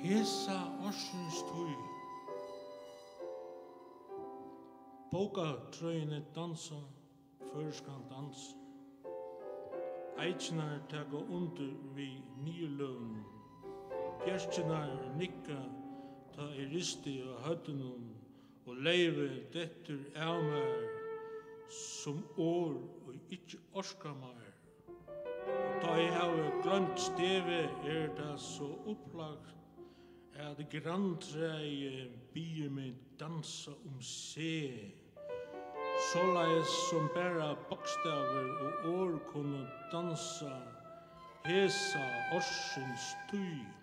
Hesa ársins Bókatrøyne dansa, førskan dans. Eiknar taka under vi nýlögun. Bjerknar nikka ta risti á høddunum og leifi dettur av mér som år og ikkje orska mér. Ta eg havi glømt stevi det så upplagt at grantræi byr meg dansa se. Såleis som bara bokstaver og år kunne dansa Hesa ársins